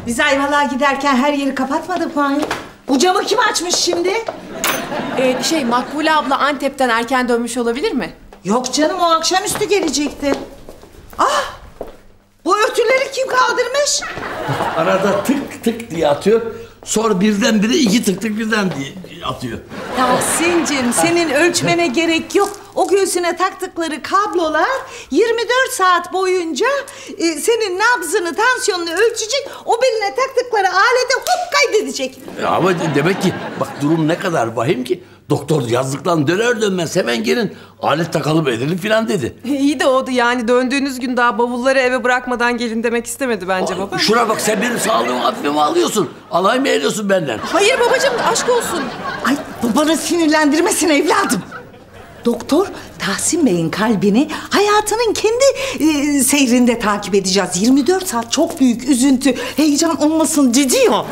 Biz Ayvalık'a giderken her yeri kapatmadık mı? Bu camı kim açmış şimdi? Makbule abla Antep'ten erken dönmüş olabilir mi? Yok canım, o akşamüstü gelecekti. Ah! Bu örtüleri kim kaldırmış? Arada tık tık diye atıyor. Sonra birdenbire iki tık tık birden diye atıyor. Tahsin'cim, senin ölçmene gerek yok. O göğsüne taktıkları kablolar 24 saat boyunca senin nabzını, tansiyonunu ölçecek. O beline taktıkları alete hop kaydedecek. Ama demek ki bak durum ne kadar vahim ki doktor yazdıktan döner dönmez hemen gelin alet takalım edelim filan dedi. İyi de oldu yani döndüğünüz gün daha bavulları eve bırakmadan gelin demek istemedi bence baba. Şuna bak, sen benim sağlığımı hafife mi alıyorsun? Alay mı ediyorsun benden? Hayır babacığım, aşk olsun. Ay, babanı sinirlendirmesin evladım. Doktor, Tahsin Bey'in kalbini hayatının kendi seyrinde takip edeceğiz. 24 saat çok büyük üzüntü, heyecan olmasın diyor.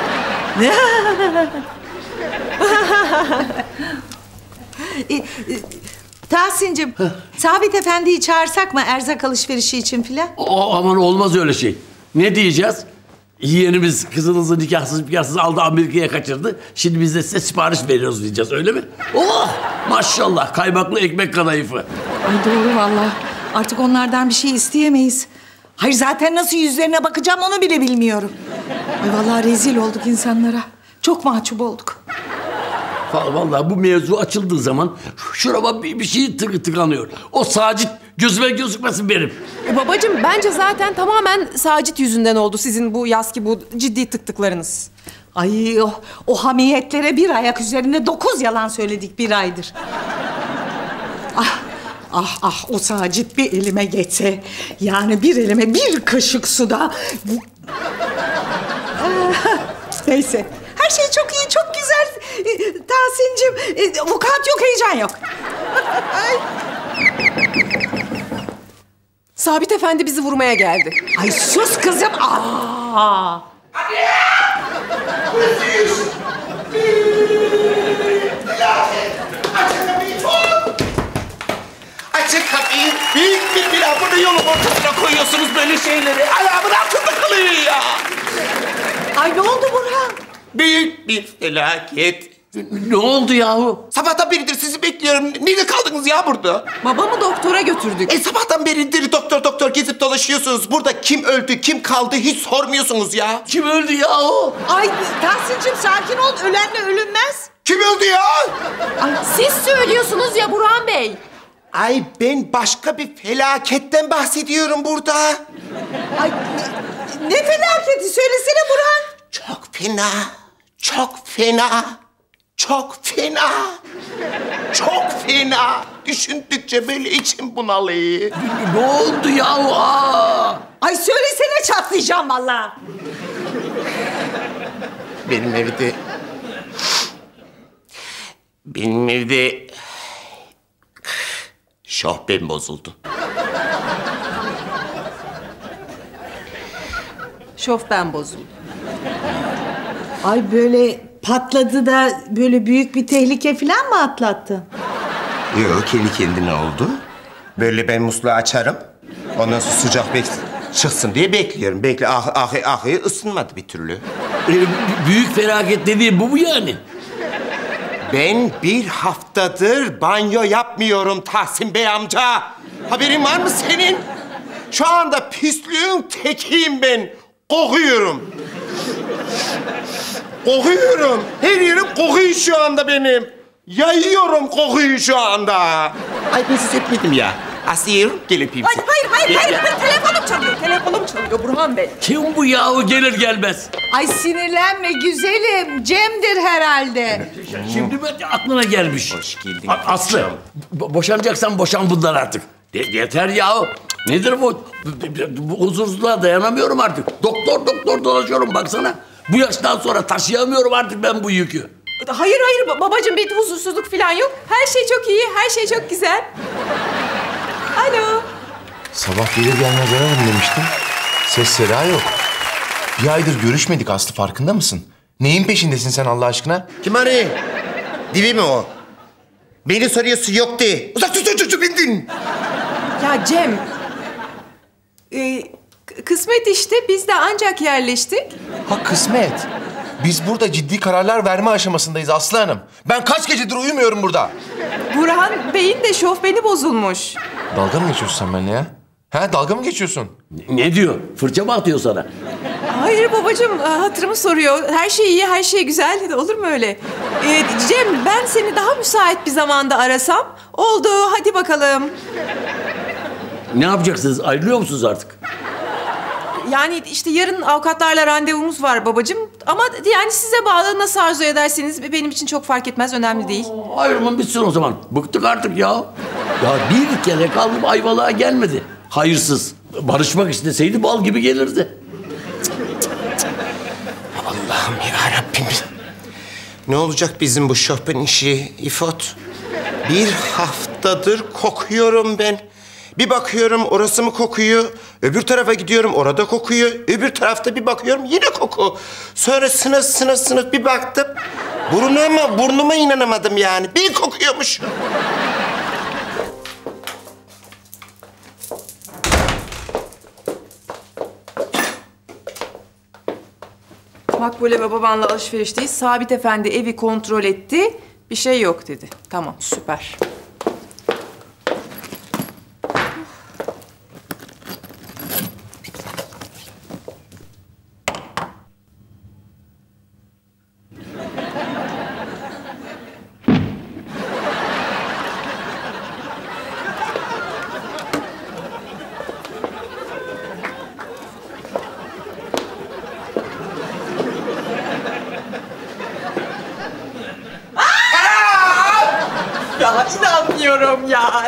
Tahsin'cim, Sabit Efendi'yi çağırsak mı erzak alışverişi için filan? Aman olmaz öyle şey. Ne diyeceğiz? Yeğenimiz kızınızı nikahsız aldı, Amerika'ya kaçırdı. Şimdi biz de size sipariş veriyoruz diyeceğiz, öyle mi? Oh! Maşallah, kaymaklı ekmek kadayıfı. Ay doğru vallahi. Artık onlardan bir şey isteyemeyiz. Hayır, zaten nasıl yüzlerine bakacağım onu bile bilmiyorum. Ay vallahi rezil olduk insanlara. Çok mahcup olduk. Vallahi bu mevzu açıldığı zaman şurama bir şey tıkanıyor. O Sacit gözüme gözükmesin benim. Babacığım bence zaten tamamen Sacit yüzünden oldu sizin bu yazki bu ciddi tıktıklarınız. Ay o hamiyetlere bir ayak üzerinde 9 yalan söyledik bir aydır. Ah o Sacit bir elime geçse. Yani bir elime bir kaşık suda. Neyse. Her şey çok iyi, çok güzel. Tahsin'cim, vukuat yok, heyecan yok. Sabit Efendi bizi vurmaya geldi. Ay sus kızım. Açın kapıyı. Büyük bir pilavını yolun ortasına koyuyorsunuz böyle şeyleri. Ayağımın altında kalıyor ya. Ay ne oldu Burhan? Büyük bir felaket. Ne oldu yahu? Sabahtan beridir sizi bekliyorum. Nerede kaldınız ya burada? Babamı doktora götürdük. Sabahtan beridir doktor gezip dolaşıyorsunuz. Burada kim öldü, kim kaldı hiç sormuyorsunuz ya. Kim öldü yahu? Ay Tahsin'cim sakin ol. Ölenle ölünmez. Kim öldü ya? Ay, siz söylüyorsunuz ya Burhan Bey. Ay ben başka bir felaketten bahsediyorum burada. Ay ne felaketi? Söylesene Burhan. Çok fena, çok fena, çok fena, çok fena. Düşündükçe böyle içim bunalıyor. Ne oldu yahu? Ay söylesene, çatlayacağım vallahi. Benim evde şahbem bozuldu. Şofben bozuldu. Ay böyle patladı da böyle büyük bir tehlike falan mı atlattı? Yok, kendi kendine oldu. Böyle ben musluğu açarım. Ondan sonra sıcak çıksın diye bekliyorum. Ahı ısınmadı bir türlü. Büyük felaket dediğin bu mu yani? Ben bir haftadır banyo yapmıyorum Tahsin Bey amca. Haberin var mı senin? Şu anda pislüğün tekiyim ben. Kokuyorum. Kokuyorum. Her yerim kokuyor şu anda benim. Yayıyorum kokuyu şu anda. Ay ben siz etmedim ya. Asiye gel öpeyim Ay, sizi. hayır. Telefonum çalıyor Burhan Bey. Kim bu yahu gelir gelmez? Ay sinirlenme güzelim. Cem'dir herhalde. Şimdi mi aklına gelmiş? Hoş geldin. Aslı, boşanacaksan boşan bundan artık. Yeter yahu. Nedir bu? Bu huzursuzluğa dayanamıyorum artık. Doktor dolaşıyorum baksana. Bu yaştan sonra taşıyamıyorum artık ben bu yükü. Hayır babacığım, bir huzursuzluk falan yok. Her şey çok iyi, her şey çok güzel. Alo. Sabah gelir gelmez ararım demiştim. Ses seda yok. Bir aydır görüşmedik Aslı, farkında mısın? Neyin peşindesin sen Allah aşkına? Kim arıyor? Divi mi o? Beni soruyorsun yok de. Uzak tut bindin. Ya Cem, kısmet işte. Biz de ancak yerleştik. Ha kısmet. Biz burada ciddi kararlar verme aşamasındayız Aslı Hanım. Ben kaç gecedir uyumuyorum burada. Burhan Bey'in de şofbeni bozulmuş. Dalga mı geçiyorsun sen benimle ya? Ha dalga mı geçiyorsun? Ne diyor? Fırça mı atıyor sana? Hayır babacığım, hatırımı soruyor. Her şey iyi, her şey güzel. Olur mu öyle? Cem, ben seni daha müsait bir zamanda arasam. Oldu, hadi bakalım. Ne yapacaksınız? Ayrılıyor musunuz artık? Yani işte yarın avukatlarla randevumuz var babacığım. Ama yani size bağlı, nasıl arzu ederseniz benim için çok fark etmez, önemli değil. Ayrılın bitsin o zaman. Bıktık artık ya. Ya bir kere kaldım Ayvalık'a gelmedi. Hayırsız. Barışmak isteseydi bal gibi gelirdi. Allah'ım yarabbim. Ne olacak bizim bu şofben işi İfot? Bir haftadır kokuyorum ben. Bir bakıyorum orası mı kokuyor? Öbür tarafa gidiyorum orada kokuyor. Öbür tarafta bir bakıyorum yine koku. Sonra sınıf bir baktım. Burnuma inanamadım yani. Bir kokuyormuş. Makbule ve babanla alışverişteyiz. Sabit Efendi evi kontrol etti. Bir şey yok dedi. Tamam, süper. Ya inanmıyorum ya.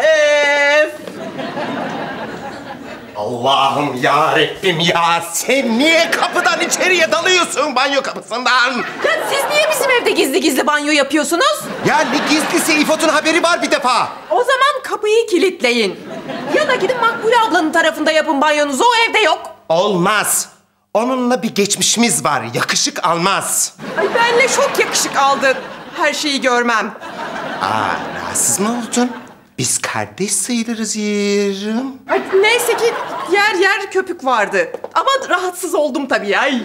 Allah'ım yarabbim ya. Sen niye kapıdan içeriye dalıyorsun banyo kapısından? Ya siz niye bizim evde gizli gizli banyo yapıyorsunuz? Ya ne gizlisi İfot'un haberi var bir defa. O zaman kapıyı kilitleyin. Ya da gidin Makbule ablanın tarafında yapın banyonuzu, o evde yok. Olmaz. Onunla bir geçmişimiz var. Yakışık almaz. Ay benle çok yakışık aldın. Her şeyi görmem. Rahatsız mı oldun? Biz kardeş sayılırız yerim. Ay neyse ki yer köpük vardı. Ama rahatsız oldum tabii. Ay.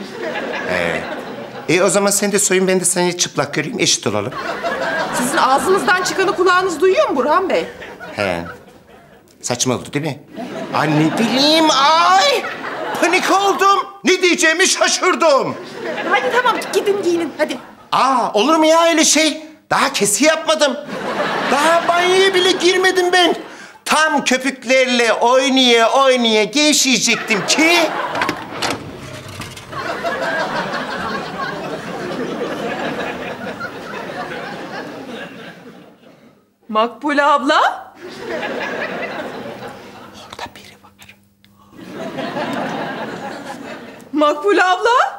O zaman sen de soyun, ben de seni çıplak göreyim, eşit olalım. Sizin ağzınızdan çıkanı kulağınız duyuyor mu Burhan Bey? He. Saçma oldu değil mi? Ay ne bileyim, ay! Panik oldum. Ne diyeceğimi şaşırdım. Hadi tamam, gidin giyinin hadi. Olur mu ya öyle şey? Daha kesi yapmadım. Daha banyoya bile girmedim ben. Tam köpüklerle oynaya gevşeyecektim ki... Makbule abla? Orada biri var. Makbule abla?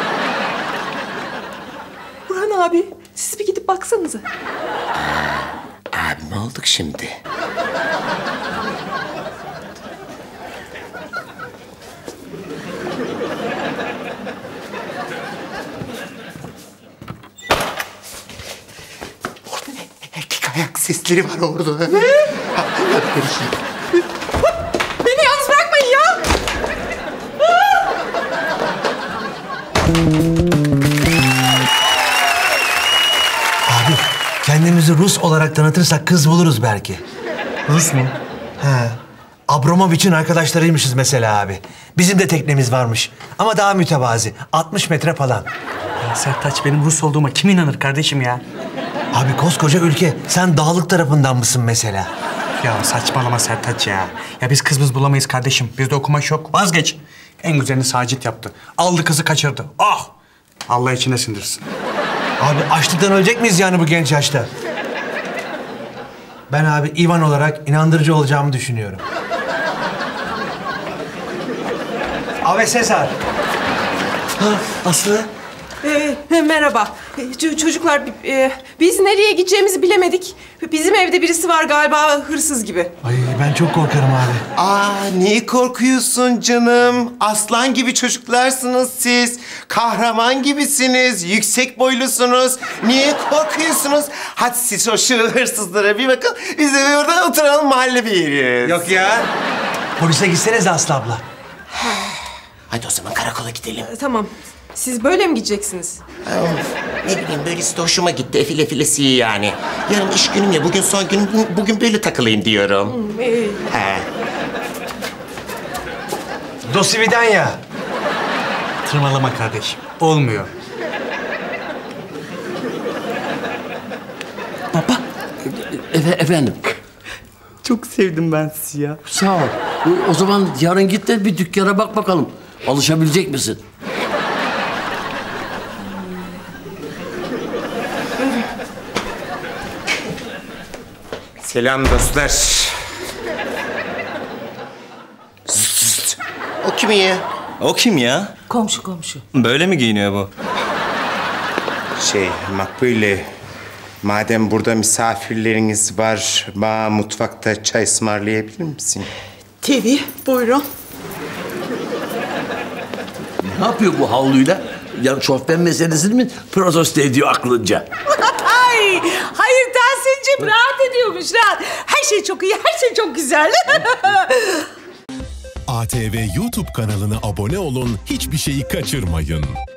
Burhan abi, siz bir gidip baksanıza. Abi ne olduk şimdi? Orada erkek ayak sesleri var orada. Ne? Beni yalnız bırakmayın ya! Abi kendimizi Rus olarak tanıtırsak kız buluruz belki. Rus mu? He. Abramovich'in arkadaşlarıymışız mesela abi. Bizim de teknemiz varmış. Ama daha mütevazi. 60 metre falan. Ya Sertaç, benim Rus olduğuma kim inanır kardeşim ya? Abi koskoca ülke. Sen dağlık tarafından mısın mesela? Ya saçmalama Sertaç ya. Ya biz kızımız bulamayız kardeşim. Bizde okumaş yok. Vazgeç. En güzelini Sacit yaptı. Aldı kızı kaçırdı. Ah! Allah içine sindirsin. Abi açlıktan ölecek miyiz yani bu genç yaşta? Ben abi Ivan olarak inandırıcı olacağımı düşünüyorum. Ave Sezar. Aslı? Merhaba. Çocuklar, biz nereye gideceğimizi bilemedik. Bizim evde birisi var galiba, hırsız gibi. Ay ben çok korkarım abi. Niye korkuyorsun canım? Aslan gibi çocuklarsınız siz. Kahraman gibisiniz. Yüksek boylusunuz. Niye korkuyorsunuz? Hadi siz şu hırsızlara bir bakın. Biz de orada oturalım, mahalle bir yeriz. Yok ya. Polise gitsenize Aslı abla. Hadi o zaman karakola gidelim. Tamam. Siz böyle mi gideceksiniz? Ne bileyim böylesi de hoşuma gitti. Efil efilesi iyi yani. Yarın iş günüm ya, bugün son günüm. Bugün böyle takılayım diyorum. He. Dosividanya. Tırmalama kardeşim. Olmuyor. Baba. Efendim. Çok sevdim ben sizi ya. Sağ ol. O zaman yarın git de bir dükkana bak bakalım. Alışabilecek misin? Selam dostlar. O kim ya? O kim ya? Komşu komşu. Böyle mi giyiniyor bu? Makbule. Madem burada misafirleriniz var, bana mutfakta çay ısmarlayabilir misin? Tabii, buyurun. Ne yapıyor bu havluyla? Ya şofben meselesini mi protesto ediyor aklınca? Ay, hayır Tahsin'cim rahat ediyormuş rahat. Her şey çok iyi, her şey çok güzel. ATV YouTube kanalına abone olun, hiçbir şeyi kaçırmayın.